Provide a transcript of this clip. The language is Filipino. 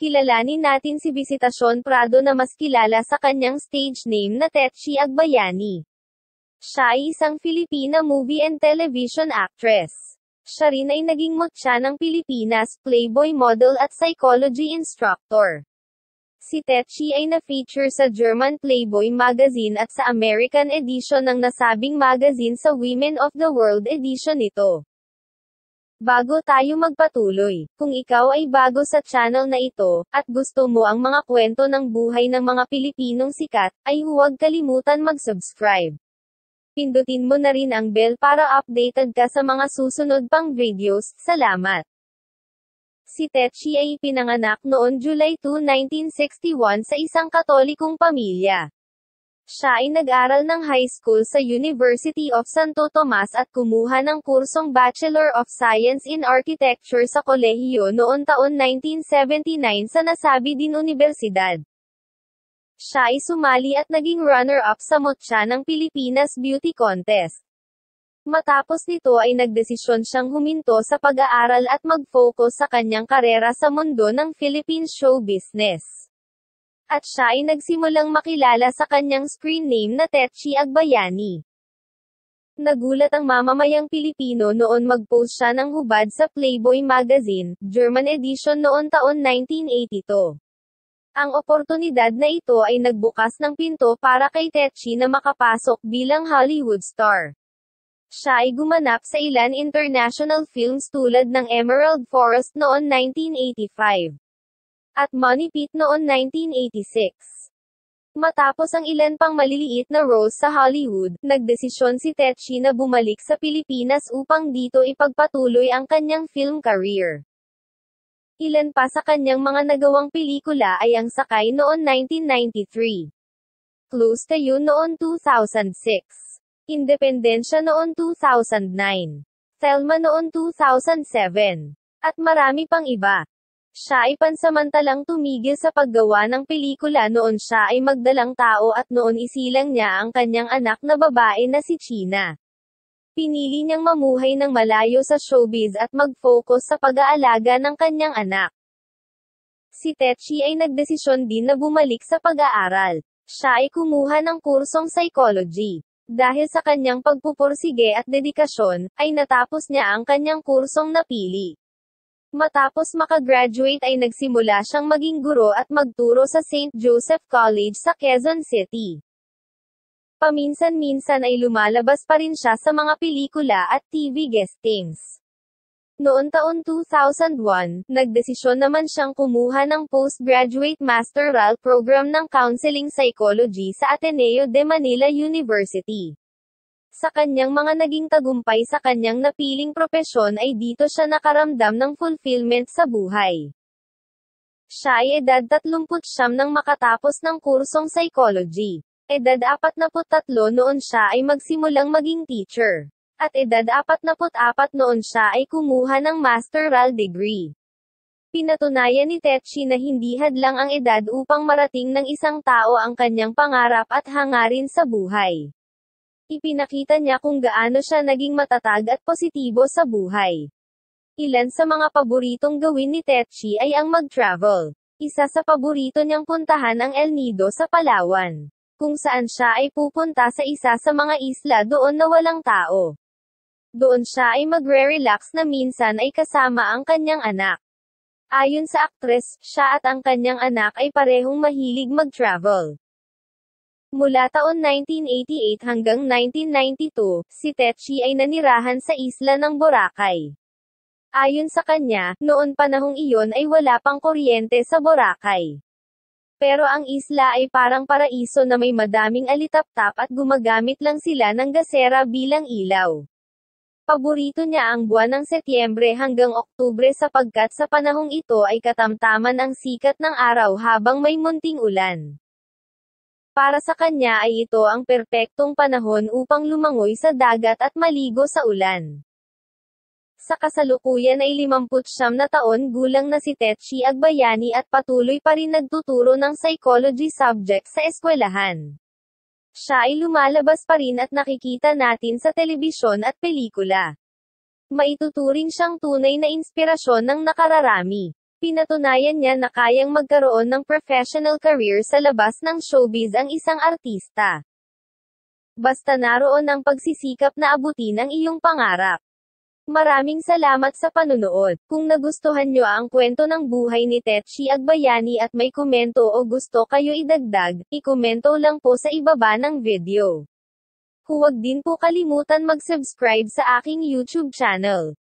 Kilalanin natin si Visitacion Prado na mas kilala sa kanyang stage name na TETCHIE Agbayani. Siya ay isang Filipina Movie and Television actress. Siya rin ay naging Mutya ng Pilipinas, Playboy Model at psychology instructor. Si TETCHIE ay na-feature sa German Playboy magazine at sa American edition ng nasabing magazine sa Women of the World edition nito. Bago tayo magpatuloy, kung ikaw ay bago sa channel na ito, at gusto mo ang mga kwento ng buhay ng mga Pilipinong sikat, ay huwag kalimutan mag-subscribe. Pindutin mo na rin ang bell para updated ka sa mga susunod pang videos. Salamat! Si TETCHIE ay ipinanganak noon July 2, 1961 sa isang Katolikong pamilya. Siya ay nag-aral ng high school sa University of Santo Tomas at kumuha ng kursong Bachelor of Science in Architecture sa kolehiyo noong taon 1979 sa nasabi din universidad. Siya ay sumali at naging runner-up sa Mutya ng Pilipinas Beauty Contest. Matapos nito ay nagdesisyon siyang huminto sa pag-aaral at mag-focus sa kanyang karera sa mundo ng Philippine show business. At siya ay nagsimulang makilala sa kanyang screen name na TETCHIE Agbayani. Nagulat ang mamamayang Pilipino noon mag-post siya ng hubad sa Playboy magazine, German edition noon taon 1982. Ang oportunidad na ito ay nagbukas ng pinto para kay TETCHIE na makapasok bilang Hollywood star. Siya ay gumanap sa ilan international films tulad ng Emerald Forest noon 1985. At Money Pit noon 1986. Matapos ang ilan pang maliliit na roles sa Hollywood, nagdesisyon si TETCHIE na bumalik sa Pilipinas upang dito ipagpatuloy ang kanyang film career. Ilan pa sa kanyang mga nagawang pelikula ay Ang Sakay noon 1993, Close to You noon 2006, Independensya noon 2009, Thelma noon 2007, at marami pang iba. Siya ay pansamantalang tumigil sa paggawa ng pelikula noon siya ay magdalang tao at noon isilang niya ang kanyang anak na babae na si China. Pinili niyang mamuhay ng malayo sa showbiz at mag-focus sa pag-aalaga ng kanyang anak. Si TETCHIE ay nagdesisyon din na bumalik sa pag-aaral. Siya ay kumuha ng kursong psychology. Dahil sa kanyang pagpupursige at dedikasyon, ay natapos niya ang kanyang kursong napili. Matapos makagraduate ay nagsimula siyang maging guro at magturo sa St. Joseph College sa Quezon City. Paminsan-minsan ay lumalabas pa rin siya sa mga pelikula at TV guestings. Noon taon 2001, nagdesisyon naman siyang kumuha ng postgraduate masteral program ng counseling psychology sa Ateneo de Manila University. Sa kanyang mga naging tagumpay sa kanyang napiling propesyon ay dito siya nakaramdam ng fulfillment sa buhay. Siya ay edad 39 nang makatapos ng kursong psychology. Edad 43 noon siya ay magsimulang maging teacher. At edad 44 noon siya ay kumuha ng masteral degree. Pinatunayan ni TETCHIE na hindi hadlang ang edad upang marating ng isang tao ang kanyang pangarap at hangarin sa buhay. Ipinakita niya kung gaano siya naging matatag at positibo sa buhay. Ilan sa mga paboritong gawin ni TETCHIE ay ang mag-travel. Isa sa paborito niyang puntahan ang El Nido sa Palawan, kung saan siya ay pupunta sa isa sa mga isla doon na walang tao. Doon siya ay magre-relax na minsan ay kasama ang kanyang anak. Ayon sa aktres, siya at ang kanyang anak ay parehong mahilig mag-travel. Mula taon 1988 hanggang 1992, si TETCHIE ay nanirahan sa isla ng Boracay. Ayon sa kanya, noon panahong iyon ay wala pang kuryente sa Boracay. Pero ang isla ay parang paraiso na may madaming alitaptap at gumagamit lang sila ng gasera bilang ilaw. Paborito niya ang buwan ng Setyembre hanggang Oktubre sapagkat sa panahong ito ay katamtaman ang sikat ng araw habang may munting ulan. Para sa kanya ay ito ang perpektong panahon upang lumangoy sa dagat at maligo sa ulan. Sa kasalukuyan ay 59 na taon gulang na si TETCHIE Agbayani at patuloy pa rin nagtuturo ng psychology subject sa eskwelahan. Siya ay lumalabas pa rin at nakikita natin sa telebisyon at pelikula. Maituturing siyang tunay na inspirasyon ng nakararami. Pinatunayan niya na kayang magkaroon ng professional career sa labas ng showbiz ang isang artista. Basta naroon ang pagsisikap na abutin ang iyong pangarap. Maraming salamat sa panunood. Kung nagustuhan nyo ang kwento ng buhay ni Tetchie Agbayani at may komento o gusto kayo idagdag, ikomento lang po sa ibaba ng video. Huwag din po kalimutan mag-subscribe sa aking YouTube channel.